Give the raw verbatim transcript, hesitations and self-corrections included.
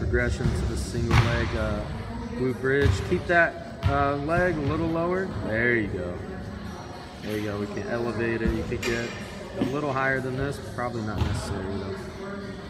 progression to the single leg uh, glute bridge. Keep that uh, leg a little lower. There you go. There you go. We can elevate it. You could get a little higher than this, probably not necessary though.